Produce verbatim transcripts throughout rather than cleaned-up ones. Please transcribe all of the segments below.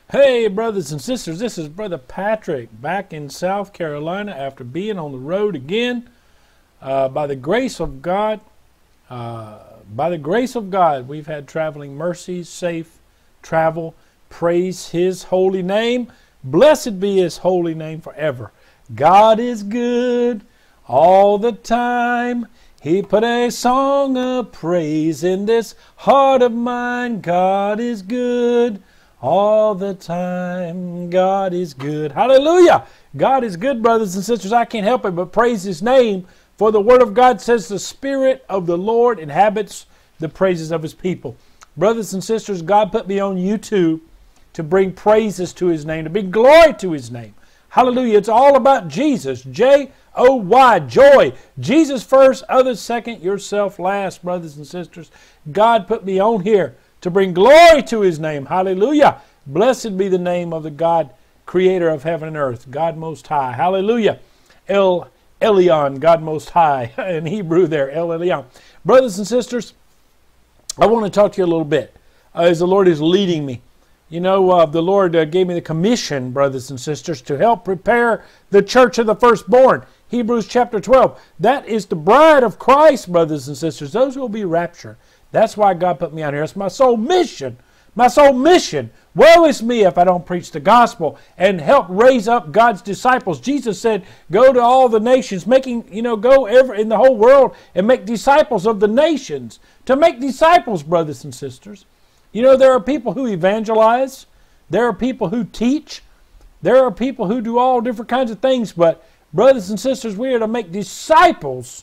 Hey, brothers and sisters, this is Brother Patrick back in South Carolina after being on the road again. Uh, by the grace of God, uh, by the grace of God, we've had traveling mercies, safe travel. Praise His holy name. Blessed be His holy name forever. God is good all the time. He put a song of praise in this heart of mine. God is good all the time. God is good. Hallelujah. God is good, brothers and sisters. I can't help it but praise His name. For the Word of God says the Spirit of the Lord inhabits the praises of His people. Brothers and sisters, God put me on YouTube to bring praises to His name, to bring glory to His name. Hallelujah. It's all about Jesus. J O Y, joy. Jesus first, others second, yourself last, brothers and sisters. God put me on here to bring glory to His name. Hallelujah. Blessed be the name of the God, creator of heaven and earth, God Most High. Hallelujah. El Elyon, God Most High. In Hebrew there, El Elyon. Brothers and sisters, I want to talk to you a little bit uh, as the Lord is leading me. You know, uh, the Lord uh, gave me the commission, brothers and sisters, to help prepare the church of the firstborn. Hebrews chapter twelve. That is the bride of Christ, brothers and sisters. Those will be raptured. That's why God put me out here. It's my sole mission. My sole mission. Woe is me if I don't preach the gospel and help raise up God's disciples. Jesus said, go to all the nations, making, you know, go ever in the whole world and make disciples of the nations. To make disciples, brothers and sisters. You know, there are people who evangelize. There are people who teach. There are people who do all different kinds of things. But, brothers and sisters, we are to make disciples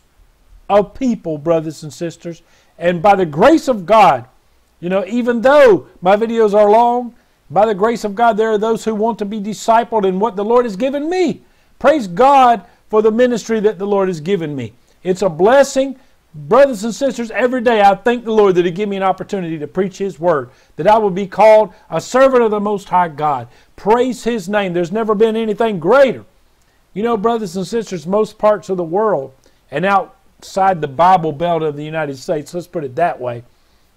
of people, brothers and sisters. And by the grace of God, you know, even though my videos are long, by the grace of God, there are those who want to be discipled in what the Lord has given me. Praise God for the ministry that the Lord has given me. It's a blessing. Brothers and sisters, every day I thank the Lord that He gave me an opportunity to preach His word, that I will be called a servant of the Most High God. Praise His name. There's never been anything greater. You know, brothers and sisters, most parts of the world and outside the Bible Belt of the United States, let's put it that way,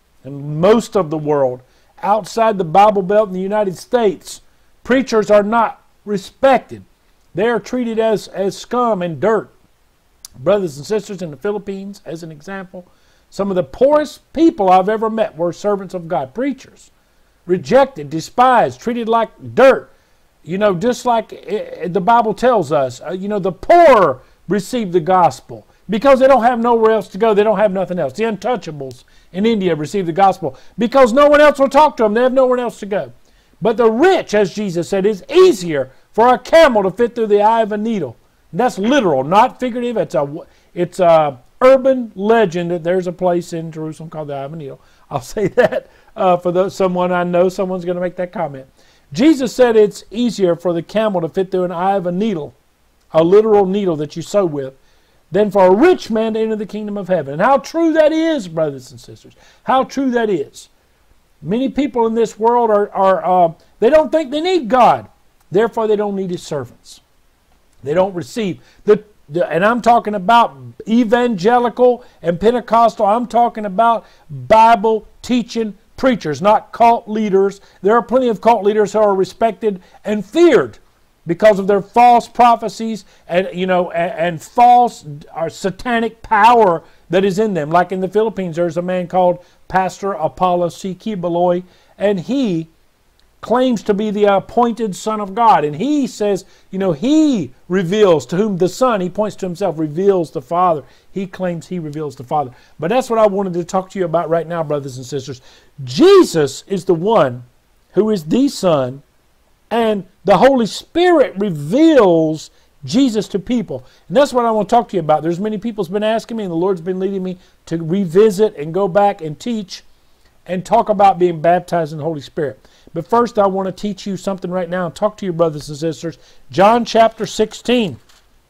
and most of the world, outside the Bible Belt in the United States, preachers are not respected. They are treated as, as scum and dirt. Brothers and sisters, in the Philippines, as an example, some of the poorest people I've ever met were servants of God, preachers. Rejected, despised, treated like dirt. You know, just like the Bible tells us, uh, you know, the poor receive the gospel because they don't have nowhere else to go. They don't have nothing else. The untouchables in India receive the gospel because no one else will talk to them. They have nowhere else to go. But the rich, as Jesus said, is easier for a camel to fit through the eye of a needle. And that's literal, not figurative. It's a, it's a urban legend that there's a place in Jerusalem called the Eye of a Needle. I'll say that uh, for those, someone I know. Someone's going to make that comment. Jesus said it's easier for the camel to fit through an eye of a needle, a literal needle that you sew with, than for a rich man to enter the kingdom of heaven. And how true that is, brothers and sisters. How true that is. Many people in this world are, are uh, they don't think they need God. Therefore, they don't need His servants. They don't receive. The, the, and I'm talking about evangelical and Pentecostal. I'm talking about Bible teaching preachers, not cult leaders. There are plenty of cult leaders who are respected and feared because of their false prophecies and, you know, and, and false or satanic power that is in them. Like in the Philippines, there's a man called Pastor Apollo C. Kibaloy, and he claims to be the appointed Son of God. And he says, you know, he reveals to whom the Son, he points to himself, reveals the Father. He claims he reveals the Father. But that's what I wanted to talk to you about right now, brothers and sisters. Jesus is the one who is the Son, and the Holy Spirit reveals Jesus to people. And that's what I want to talk to you about. There's many people's been asking me, and the Lord's been leading me to revisit and go back and teach and talk about being baptized in the Holy Spirit. But first, I want to teach you something right now and talk to you, brothers and sisters. John chapter sixteen.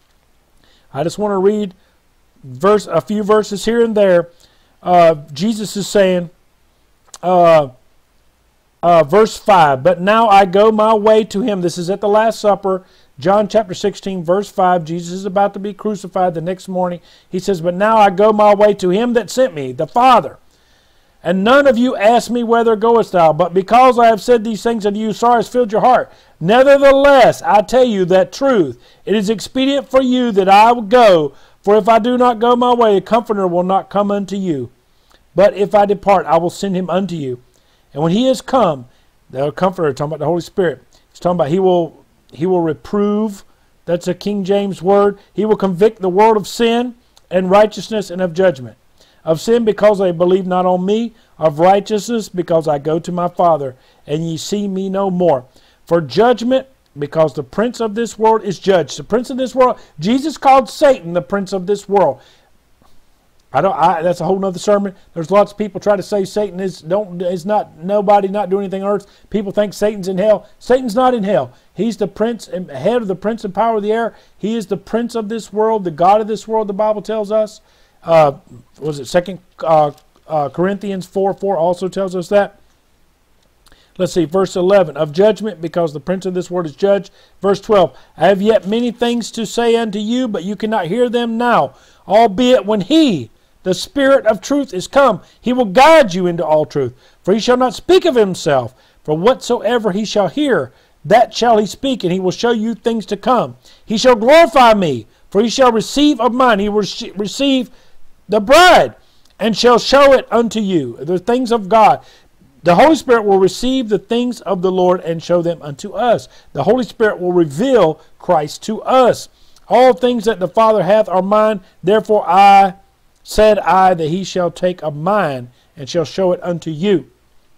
I just want to read verse, a few verses here and there. Uh, Jesus is saying, uh, uh, verse five, but now I go my way to Him. This is at the Last Supper. John chapter sixteen, verse five. Jesus is about to be crucified the next morning. He says, but now I go my way to Him that sent me, the Father. And none of you asked me, whither goest thou? But because I have said these things unto you, sorrow has filled your heart. Nevertheless, I tell you that truth. It is expedient for you that I will go. For if I do not go my way, a Comforter will not come unto you. But if I depart, I will send him unto you. And when he is come, the Comforter, talking about the Holy Spirit, he's talking about he will, he will reprove. That's a King James word. He will convict the world of sin and righteousness and of judgment. Of sin, because they believe not on me. Of righteousness, because I go to my Father, and ye see me no more. For judgment, because the prince of this world is judged. The prince of this world, Jesus called Satan the prince of this world. I don't. I, that's a whole nother sermon. There's lots of people try to say Satan is don't is not nobody not doing anything on earth. People think Satan's in hell. Satan's not in hell. He's the prince and head of the prince and power of the air. He is the prince of this world, the God of this world. The Bible tells us. Uh, was it Second uh, uh, Corinthians four four also tells us that? Let's see, verse eleven. Of judgment, because the prince of this world is judged. Verse twelve. I have yet many things to say unto you, but you cannot hear them now. Albeit when he, the Spirit of truth, is come, he will guide you into all truth. For he shall not speak of himself. For whatsoever he shall hear, that shall he speak, and he will show you things to come. He shall glorify me, for he shall receive of mine. He will receive the bride, and shall show it unto you, the things of God. The Holy Spirit will receive the things of the Lord and show them unto us. The Holy Spirit will reveal Christ to us. All things that the Father hath are mine. Therefore I said I that he shall take of mine and shall show it unto you.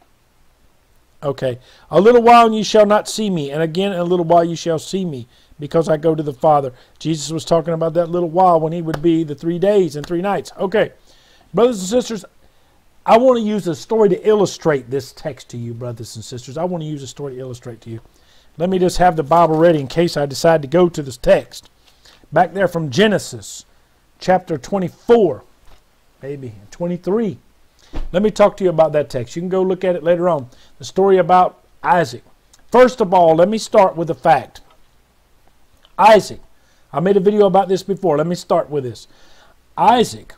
Okay. A little while and ye shall not see me, and again in a little while ye shall see me, because I go to the Father. Jesus was talking about that little while when he would be the three days and three nights. Okay. Brothers and sisters, I want to use a story to illustrate this text to you, brothers and sisters. I want to use a story to illustrate to you. Let me just have the Bible ready in case I decide to go to this text. Back there from Genesis, chapter twenty-four, maybe twenty-three. Let me talk to you about that text. You can go look at it later on. The story about Isaac. First of all, let me start with a fact. Isaac. I made a video about this before. Let me start with this. Isaac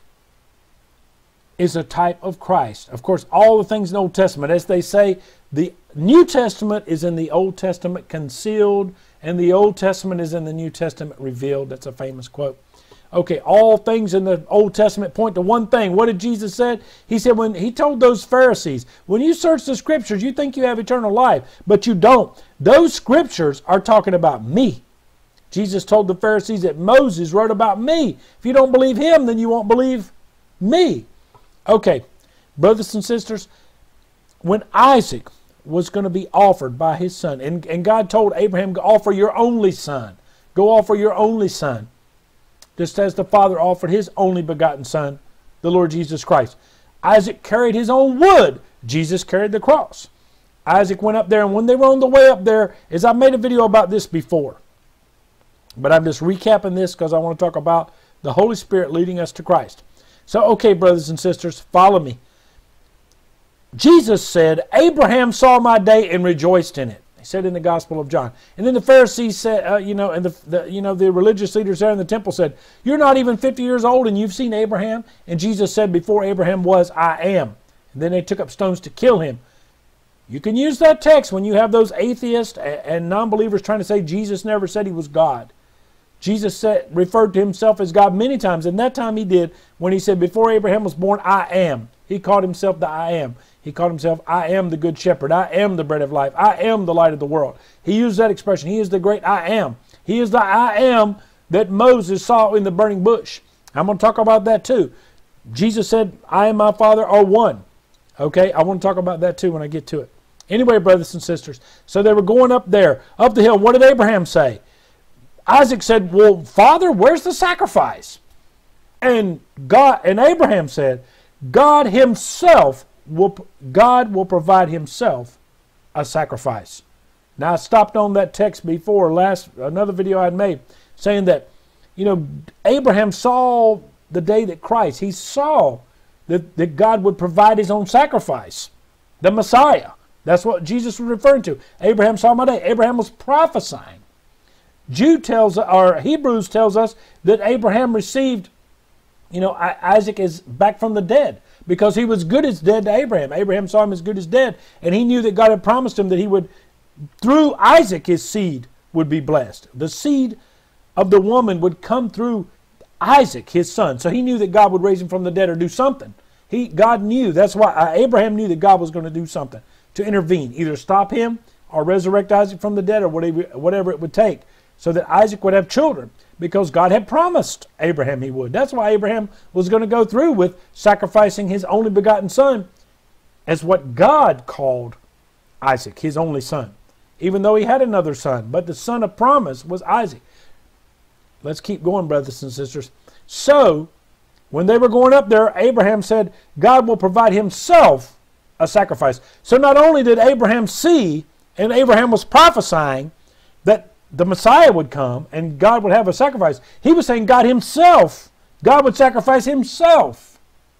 is a type of Christ. Of course, all the things in the Old Testament, as they say, the New Testament is in the Old Testament concealed, and the Old Testament is in the New Testament revealed. That's a famous quote. Okay, all things in the Old Testament point to one thing. What did Jesus say? He said when he told those Pharisees, when you search the Scriptures, you think you have eternal life, but you don't. Those Scriptures are talking about me. Jesus told the Pharisees that Moses wrote about me. If you don't believe him, then you won't believe me. Okay, brothers and sisters, when Isaac was going to be offered by his son, and, and God told Abraham, offer your only son. Go offer your only son. Just as the Father offered his only begotten Son, the Lord Jesus Christ. Isaac carried his own wood. Jesus carried the cross. Isaac went up there, and when they were on the way up there, as I made a video about this before, but I'm just recapping this because I want to talk about the Holy Spirit leading us to Christ. So, okay, brothers and sisters, follow me. Jesus said, Abraham saw my day and rejoiced in it. He said in the Gospel of John. And then the Pharisees said, uh, you know, and the, the you know the religious leaders there in the temple said, you're not even fifty years old and you've seen Abraham? And Jesus said, before Abraham was, I am. And then they took up stones to kill him. You can use that text when you have those atheists and non-believers trying to say Jesus never said he was God. Jesus said, referred to himself as God many times, and that time he did when he said, before Abraham was born, I am. He called himself the I am. He called himself, I am the good shepherd. I am the bread of life. I am the light of the world. He used that expression. He is the great I am. He is the I am that Moses saw in the burning bush. I'm going to talk about that too. Jesus said, I and my Father are one. Okay, I want to talk about that too when I get to it. Anyway, brothers and sisters, so they were going up there, up the hill. What did Abraham say? Isaac said, well, Father, where's the sacrifice? And God, and Abraham said, God himself will, God will provide himself a sacrifice. Now, I stopped on that text before, last, another video I had made, saying that, you know, Abraham saw the day that Christ, he saw that, that God would provide his own sacrifice, the Messiah. That's what Jesus was referring to. Abraham saw my day. Abraham was prophesying. Jude tells, or Hebrews tells us that Abraham received, you know, Isaac is back from the dead. because he was good as dead to Abraham. Abraham saw him as good as dead, and he knew that God had promised him that he would, through Isaac, his seed would be blessed. The seed of the woman would come through Isaac, his son. So he knew that God would raise him from the dead or do something. He, God knew. That's why uh, Abraham knew that God was going to do something to intervene, either stop him or resurrect Isaac from the dead, or whatever, whatever it would take, so that Isaac would have children, because God had promised Abraham he would. That's why Abraham was going to go through with sacrificing his only begotten son as what God called Isaac, his only son, even though he had another son. But the son of promise was Isaac. Let's keep going, brothers and sisters. So, when they were going up there, Abraham said, God will provide himself a sacrifice. So not only did Abraham see, and Abraham was prophesying that the Messiah would come and God would have a sacrifice, he was saying God himself, God would sacrifice himself.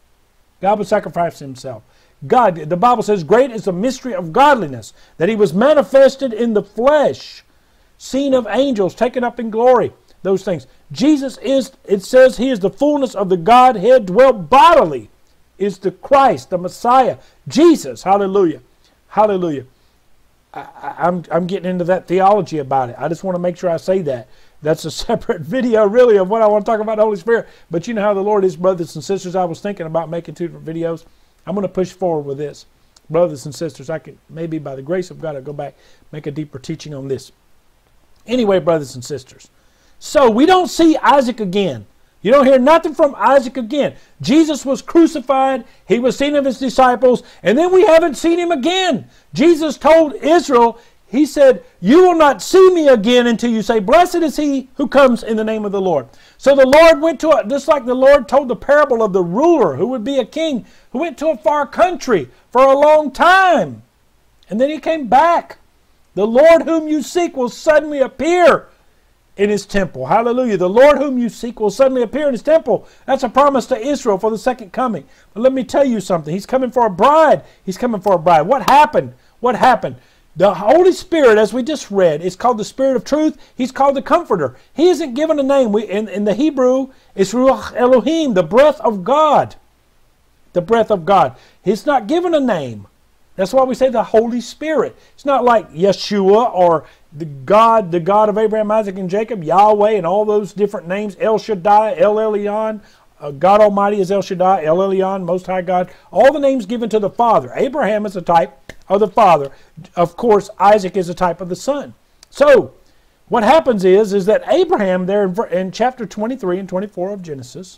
God would sacrifice himself. God, the Bible says, great is the mystery of godliness, that he was manifested in the flesh, seen of angels, taken up in glory. Those things. Jesus is, it says, he is the fullness of the Godhead, dwelt bodily, is the Christ, the Messiah, Jesus. Hallelujah. Hallelujah. I, I, I'm, I'm getting into that theology about it. I just want to make sure I say that. That's a separate video, really, of what I want to talk about the Holy Spirit. But you know how the Lord is, brothers and sisters. I was thinking about making two different videos. I'm going to push forward with this. Brothers and sisters, I could, maybe by the grace of God, I'll go back, make a deeper teaching on this. Anyway, brothers and sisters, so we don't see Isaac again. You don't hear nothing from Isaac again. Jesus was crucified. He was seen of his disciples. And then we haven't seen him again. Jesus told Israel, he said, you will not see me again until you say, blessed is he who comes in the name of the Lord. So the Lord went to, a, just like the Lord told the parable of the ruler who would be a king, who went to a far country for a long time. And then he came back. The Lord whom you seek will suddenly appear in his temple. Hallelujah. The Lord whom you seek will suddenly appear in his temple. That's a promise to Israel for the second coming. But let me tell you something. He's coming for a bride. He's coming for a bride. What happened? What happened? The Holy Spirit, as we just read, is called the Spirit of Truth. He's called the Comforter. He isn't given a name. We, in, in the Hebrew, it's Ruach Elohim, the breath of God. The breath of God. He's not given a name. That's why we say the Holy Spirit. It's not like Yeshua or the God, the God of Abraham, Isaac, and Jacob, Yahweh, and all those different names, El Shaddai, El Elyon, uh, God Almighty is El Shaddai, El Elyon, Most High God, all the names given to the Father. Abraham is a type of the Father. Of course, Isaac is a type of the Son. So, what happens is, is that Abraham, there in, in chapter twenty-three and twenty-four of Genesis,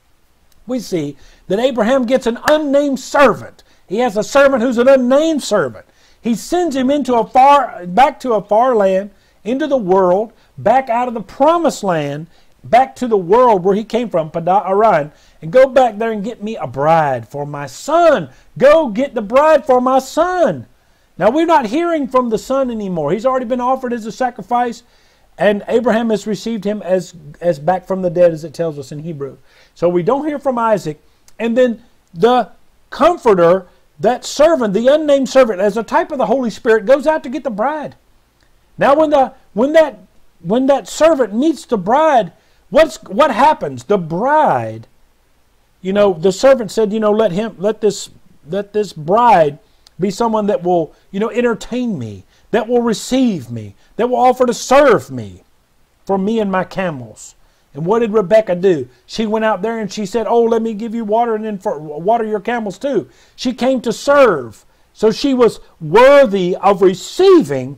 we see that Abraham gets an unnamed servant. He has a servant who's an unnamed servant. He sends him into a far, back to a far land, into the world, back out of the promised land, back to the world where he came from, Padan Aram, and go back there and get me a bride for my son. Go get the bride for my son. Now we're not hearing from the son anymore. He's already been offered as a sacrifice, and Abraham has received him as, as back from the dead, as it tells us in Hebrew. So we don't hear from Isaac. And then the Comforter, that servant, the unnamed servant, as a type of the Holy Spirit, goes out to get the bride. Now when the when that when that servant meets the bride, what's what happens? The bride, you know, the servant said, you know, let him let this let this bride be someone that will, you know, entertain me, that will receive me, that will offer to serve me for me and my camels. And what did Rebekah do? She went out there and she said, oh, let me give you water and then for, water your camels too. She came to serve. So she was worthy of receiving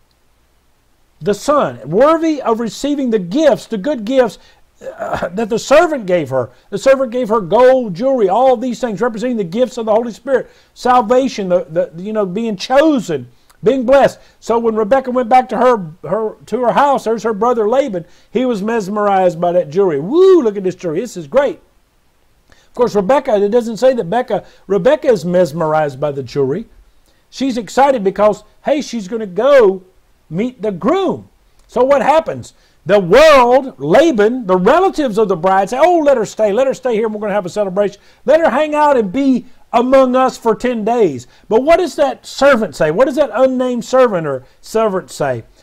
the son, worthy of receiving the gifts, the good gifts uh, that the servant gave her. The servant gave her gold, jewelry, all these things representing the gifts of the Holy Spirit, salvation, the, the you know, being chosen, being blessed. So when Rebekah went back to her, her to her house, there's her brother Laban. He was mesmerized by that jewelry. Woo, look at this jewelry. This is great. Of course, Rebekah, it doesn't say that Becca, Rebekah is mesmerized by the jewelry. She's excited because, hey, she's going to go meet the groom. So what happens? The world, Laban, the relatives of the bride say, oh, let her stay. Let her stay here and we're going to have a celebration. Let her hang out and be among us for ten days. But what does that servant say? What does that unnamed servant or servant say?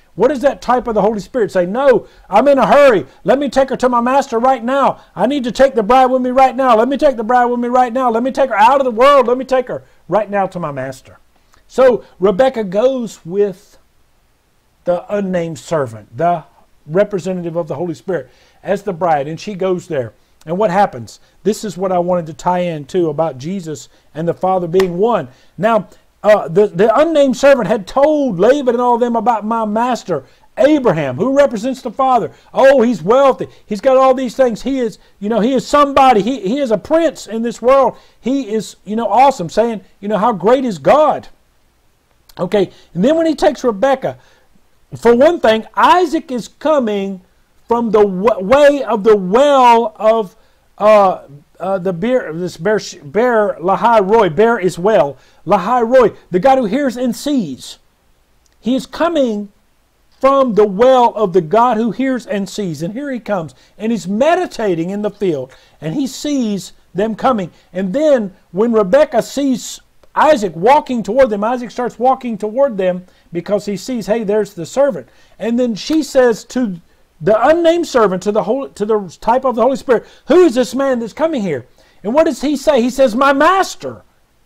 What does that type of the Holy Spirit say? No, I'm in a hurry. Let me take her to my master right now. I need to take the bride with me right now. Let me take the bride with me right now. Let me take her out of the world. Let me take her right now to my master. So Rebekah goes with the unnamed servant, the representative of the Holy Spirit, as the bride, and she goes there. And what happens? This is what I wanted to tie in to about Jesus and the Father being one. Now, uh, the, the unnamed servant had told Laban and all of them about my master, Abraham, who represents the Father. Oh, he's wealthy. He's got all these things. He is, you know, he is somebody. He, he is a prince in this world. He is, you know, awesome, saying, you know, how great is God? Okay, and then when he takes Rebekah, for one thing, Isaac is coming from the way of the well of uh, uh, the bear, this bear, bear Lahai Roy. Bear is well. Lahai Roy, the God who hears and sees. He is coming from the well of the God who hears and sees. And here he comes. And he's meditating in the field. And he sees them coming. And then when Rebekah sees Isaac walking toward them, Isaac starts walking toward them because he sees, hey, there's the servant. And then she says to the unnamed servant, to the whole, to the type of the Holy Spirit, who is this man that's coming here? And what does he say? He says, my master.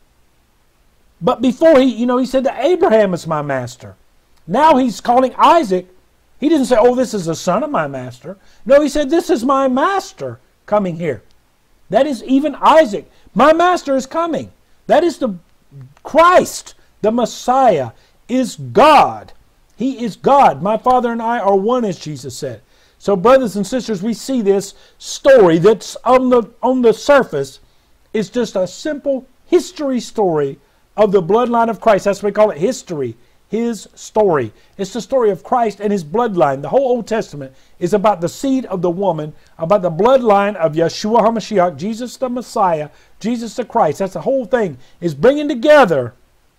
But before he, you know, he said that Abraham is my master. Now he's calling Isaac. He didn't say, oh, this is the son of my master. No, he said, this is my master coming here. That is even Isaac. My master is coming. That is the Christ, the Messiah, is God. He is God. My Father and I are one, as Jesus said. So, brothers and sisters, we see this story that's on the, on the surface is just a simple history story of the bloodline of Christ. That's what we call it, history. His story. It's the story of Christ and his bloodline. The whole Old Testament is about the seed of the woman, about the bloodline of Yeshua HaMashiach, Jesus the Messiah, Jesus the Christ. That's the whole thing, is bringing together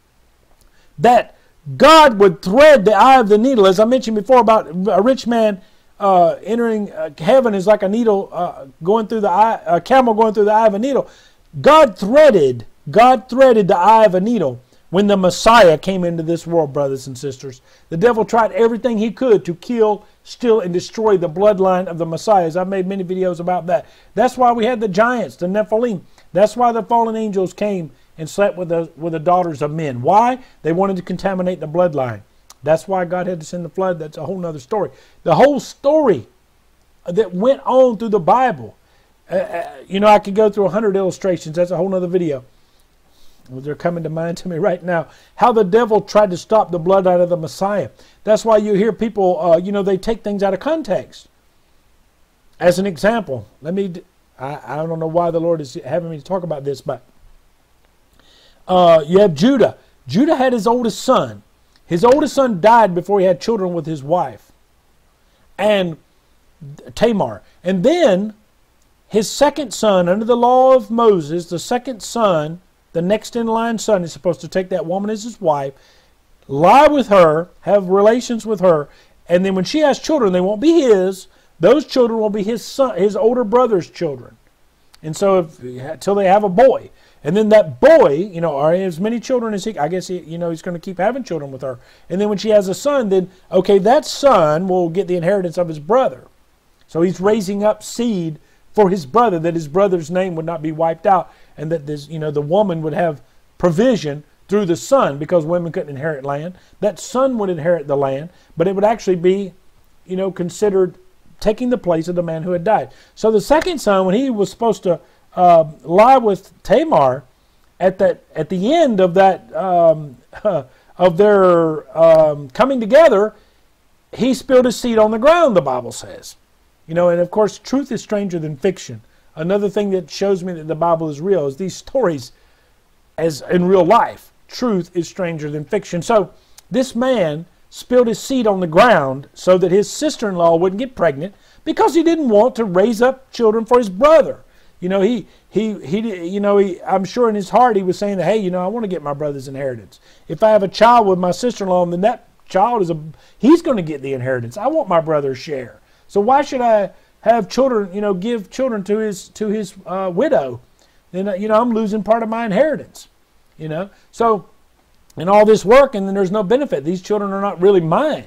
that God would thread the eye of the needle. As I mentioned before about a rich man uh, entering uh, heaven is like a needle uh, going through the eye, a camel going through the eye of a needle. God threaded, God threaded the eye of a needle when the Messiah came into this world, brothers and sisters. The devil tried everything he could to kill, steal, and destroy the bloodline of the Messiah. I've made many videos about that. That's why we had the giants, the Nephilim. That's why the fallen angels came and slept with the, with the daughters of men. Why? They wanted to contaminate the bloodline. That's why God had to send the flood. That's a whole other story. The whole story that went on through the Bible. Uh, you know, I could go through a hundred illustrations. That's a whole other video. They're coming to mind to me right now. How the devil tried to stop the bloodline of the Messiah. That's why you hear people, uh, you know, they take things out of context. As an example, let me, I, I don't know why the Lord is having me to talk about this, but uh, you have Judah. Judah had his oldest son. His oldest son died before he had children with his wife. And Tamar. And then his second son, under the law of Moses, the second son, the next in line son, is supposed to take that woman as his wife, lie with her, have relations with her, and then when she has children, they won't be his. Those children will be his son, his older brother's children. And so if, until they have a boy. And then that boy, you know, or as many children as he, I guess, he, you know, he's going to keep having children with her. And then when she has a son, then, okay, that son will get the inheritance of his brother. So he's raising up seed for his brother, that his brother's name would not be wiped out, and that this, you know, the woman would have provision through the son, because women couldn't inherit land. That son would inherit the land, but it would actually be, you know, considered taking the place of the man who had died. So the second son, when he was supposed to uh, lie with Tamar, at that at the end of that um, uh, of their um, coming together, he spilled his seed on the ground, the Bible says. You know, and of course, truth is stranger than fiction. Another thing that shows me that the Bible is real is these stories, as in real life. Truth is stranger than fiction. So this man spilled his seed on the ground so that his sister-in-law wouldn't get pregnant, because he didn't want to raise up children for his brother. You know, he he he. You know, he. I'm sure in his heart he was saying that, hey, you know, I want to get my brother's inheritance. If I have a child with my sister-in-law, then that child is a. He's going to get the inheritance. I want my brother's share. So why should I have children, you know, give children to his to his uh, widow? Then, you know, I'm losing part of my inheritance, you know. So, and all this work, and then there's no benefit. These children are not really mine.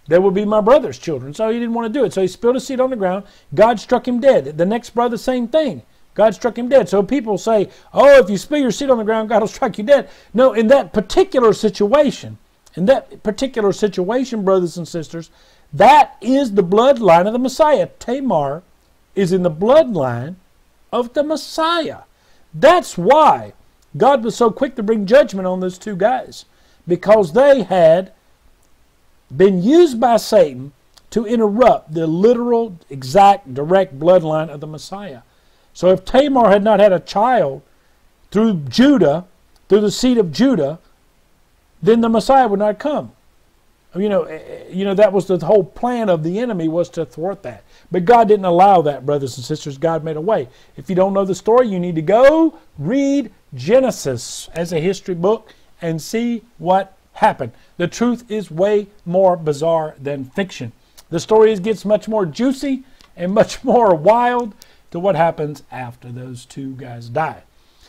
they would be my brother's children. So he didn't want to do it. So he spilled his seed on the ground. God struck him dead. The next brother, same thing. God struck him dead. So people say, oh, if you spill your seed on the ground, God will strike you dead. No, in that particular situation, in that particular situation, brothers and sisters, that is the bloodline of the Messiah. Tamar is in the bloodline of the Messiah. That's why God was so quick to bring judgment on those two guys, because they had been used by Satan to interrupt the literal, exact, direct bloodline of the Messiah. So if Tamar had not had a child through Judah, through the seed of Judah, then the Messiah would not come. You know, you know that was the whole plan of the enemy, was to thwart that. But God didn't allow that, brothers and sisters. God made a way. If you don't know the story, you need to go read Genesis as a history book and see what happened. The truth is way more bizarre than fiction. The story gets much more juicy and much more wild to what happens after those two guys die.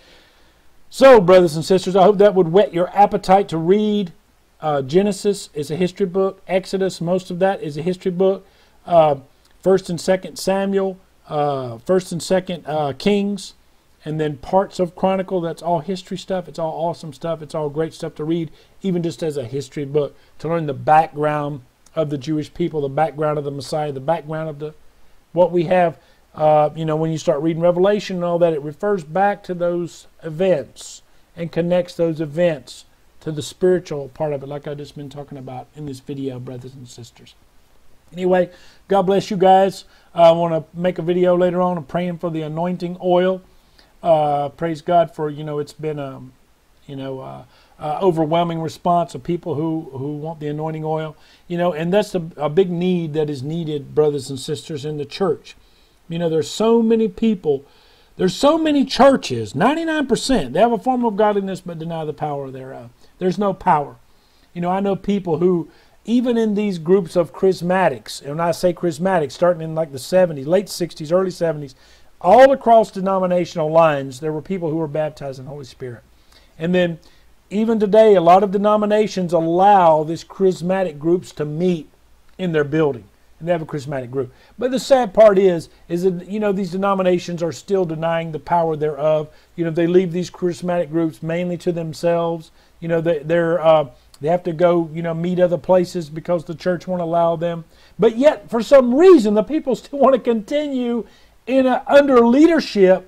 So, brothers and sisters, I hope that would whet your appetite to read. Uh, Genesis is a history book. Exodus, most of that is a history book. Uh, First and Second Samuel, uh, First and Second uh, Kings, and then parts of Chronicle. That's all history stuff. It's all awesome stuff. It's all great stuff to read, even just as a history book, to learn the background of the Jewish people, the background of the Messiah, the background of the what we have. Uh, you know, when you start reading Revelation and all that, it refers back to those events and connects those events to the spiritual part of it, like I've just been talking about in this video, brothers and sisters. Anyway, God bless you guys. Uh, I want to make a video later on of praying for the anointing oil. Uh, praise God for, you know, it's been a, you know, uh, uh, overwhelming response of people who, who want the anointing oil. You know, and that's a, a big need that is needed, brothers and sisters, in the church. You know, there's so many people, there's so many churches, ninety-nine percent, they have a form of godliness but deny the power thereof. There's no power. You know, I know people who, even in these groups of charismatics, and when I say charismatics, starting in like the seventies, late sixties, early seventies, all across denominational lines, there were people who were baptized in the Holy Spirit. And then, even today, a lot of denominations allow these charismatic groups to meet in their building. And they have a charismatic group. But the sad part is, is that, you know, these denominations are still denying the power thereof. You know, they leave these charismatic groups mainly to themselves. You know, they, they're, uh, they have to go, you know, meet other places because the church won't allow them. But yet, for some reason, the people still want to continue in a, under leadership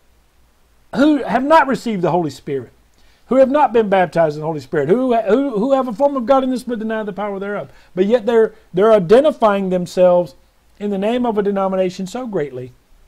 who have not received the Holy Spirit, who have not been baptized in the Holy Spirit, who, who, who have a form of godliness but deny the power thereof. But yet they're, they're identifying themselves in the name of a denomination so greatly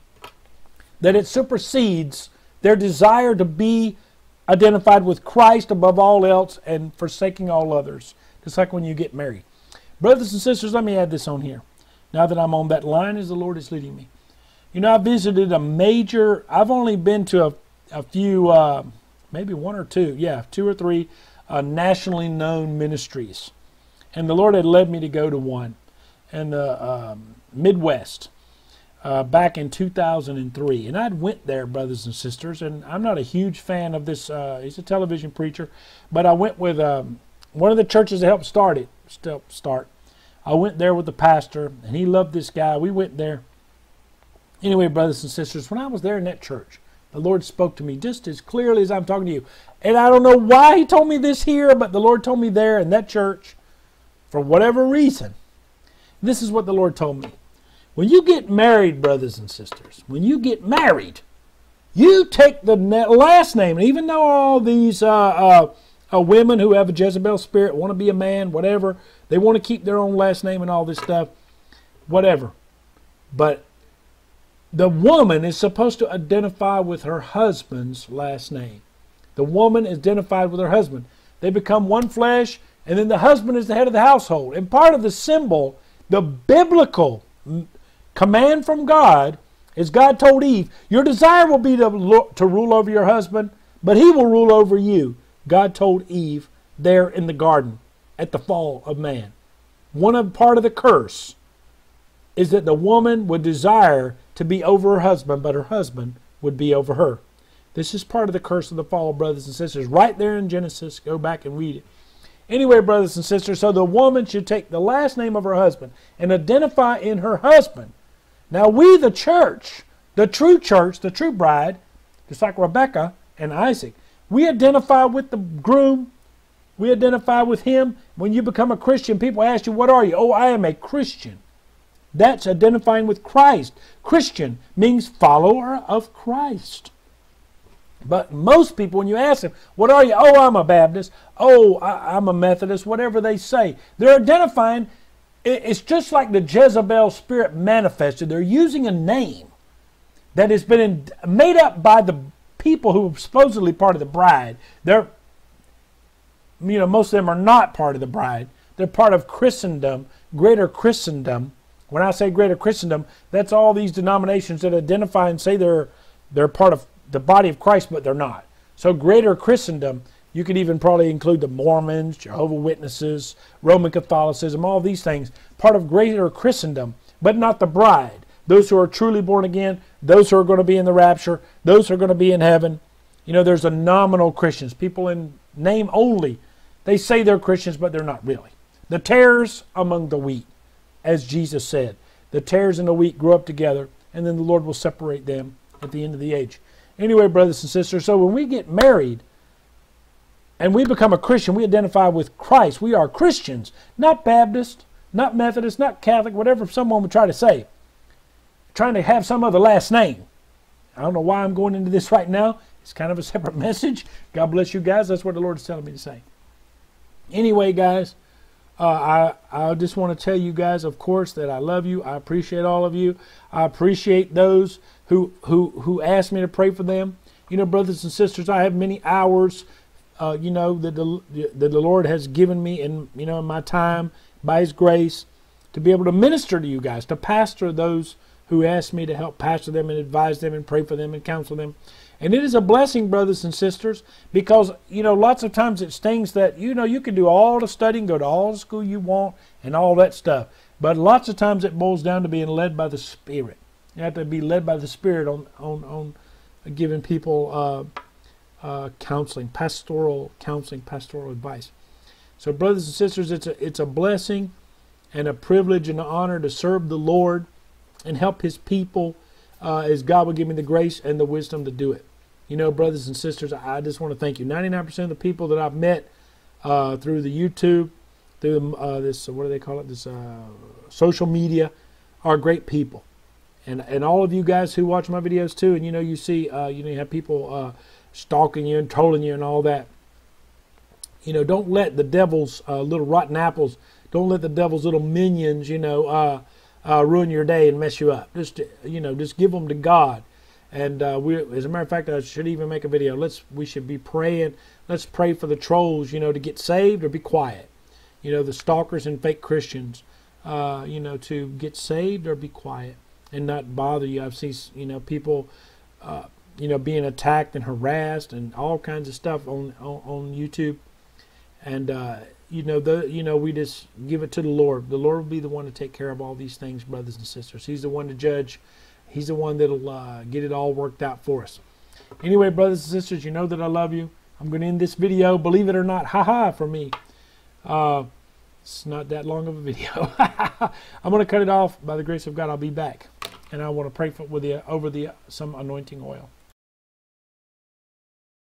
that it supersedes their desire to be identified with Christ above all else and forsaking all others. Just like when you get married. Brothers and sisters, let me add this on here. Now that I'm on that line as the Lord is leading me. You know, I visited a major, I've only been to a, a few... Uh, maybe one or two, yeah, two or three uh, nationally known ministries. And the Lord had led me to go to one in the um, Midwest uh, back in two thousand three. And I'd went there, brothers and sisters, and I'm not a huge fan of this, uh, he's a television preacher, but I went with um, one of the churches that helped start it, still start. I went there with the pastor, and he loved this guy. We went there. Anyway, brothers and sisters, when I was there in that church, the Lord spoke to me just as clearly as I'm talking to you. And I don't know why he told me this here, but the Lord told me there in that church, for whatever reason, this is what the Lord told me. When you get married, brothers and sisters, when you get married, you take the last name. And even though all these uh, uh, uh, women who have a Jezebel spirit want to be a man, whatever, they want to keep their own last name and all this stuff, whatever. But the woman is supposed to identify with her husband's last name. The woman is identified with her husband. They become one flesh, and then the husband is the head of the household. And part of the symbol, the biblical command from God, is God told Eve, your desire will be to, to rule over your husband, but he will rule over you. God told Eve there in the garden at the fall of man. One of part of the curse is that the woman would desire to be over her husband, but her husband would be over her. This is part of the curse of the fall, brothers and sisters. Right there in Genesis, go back and read it. Anyway, brothers and sisters, so the woman should take the last name of her husband and identify in her husband. Now we, the church, the true church, the true bride, just like Rebecca and Isaac, we identify with the groom. We identify with him. When you become a Christian, people ask you, what are you? Oh, I am a Christian. That's identifying with Christ. Christian means follower of Christ. But most people, when you ask them, what are you? Oh, I'm a Baptist. Oh, I, I'm a Methodist. Whatever they say. They're identifying. It's just like the Jezebel spirit manifested. They're using a name that has been in, made up by the people who are supposedly part of the bride. They're, you know, most of them are not part of the bride. They're part of Christendom, greater Christendom. When I say greater Christendom, that's all these denominations that identify and say they're they're part of the body of Christ, but they're not. So greater Christendom, you could even probably include the Mormons, Jehovah's Witnesses, Roman Catholicism, all these things, part of greater Christendom, but not the bride. Those who are truly born again, those who are going to be in the rapture, those who are going to be in heaven. You know, there's a nominal Christians, people in name only. They say they're Christians, but they're not really. The tares among the wheat, as Jesus said. The tares and the wheat grow up together, and then the Lord will separate them at the end of the age. Anyway, brothers and sisters, so when we get married and we become a Christian, we identify with Christ. We are Christians, not Baptist, not Methodist, not Catholic, whatever someone would try to say. Trying to have some other last name. I don't know why I'm going into this right now. It's kind of a separate message. God bless you guys. That's what the Lord is telling me to say. Anyway, guys, uh, I, I just want to tell you guys, of course, that I love you. I appreciate all of you. I appreciate those who who who asked me to pray for them. You know, brothers and sisters, I have many hours, uh, you know, that the, that the Lord has given me in, you know, in my time, by His grace, to be able to minister to you guys, to pastor those who asked me to help pastor them and advise them and pray for them and counsel them. And it is a blessing, brothers and sisters, because, you know, lots of times it stings that, you know, you can do all the studying, go to all the school you want and all that stuff. But lots of times it boils down to being led by the Spirit. You have to be led by the Spirit on, on, on giving people uh, uh, counseling, pastoral counseling, pastoral advice. So, brothers and sisters, it's a, it's a blessing and a privilege and an honor to serve the Lord and help His people uh, as God will give me the grace and the wisdom to do it. You know, brothers and sisters, I just want to thank you. ninety-nine percent of the people that I've met uh, through the YouTube, through uh, this, what do they call it, this uh, social media, are great people. And and all of you guys who watch my videos too, and you know, you see, uh, you know, you have people uh, stalking you and trolling you and all that. You know, don't let the devil's uh, little rotten apples, don't let the devil's little minions, you know, uh, uh, ruin your day and mess you up. Just, you know, just give them to God. And uh, we, as a matter of fact, I should even make a video. Let's, we should be praying. Let's pray for the trolls, you know, to get saved or be quiet. You know, the stalkers and fake Christians, uh, you know, to get saved or be quiet and not bother you. I've seen, you know, people, uh, you know, being attacked and harassed and all kinds of stuff on on, on YouTube. And uh, you know, the you know, we just give it to the Lord. The Lord will be the one to take care of all these things, brothers and sisters. He's the one to judge. He's the one that'll uh, get it all worked out for us. Anyway, brothers and sisters, you know that I love you. I'm going to end this video. Believe it or not, haha, for me. Uh, it's not that long of a video. I'm going to cut it off. By the grace of God, I'll be back. And I want to pray for, with you over the some anointing oil.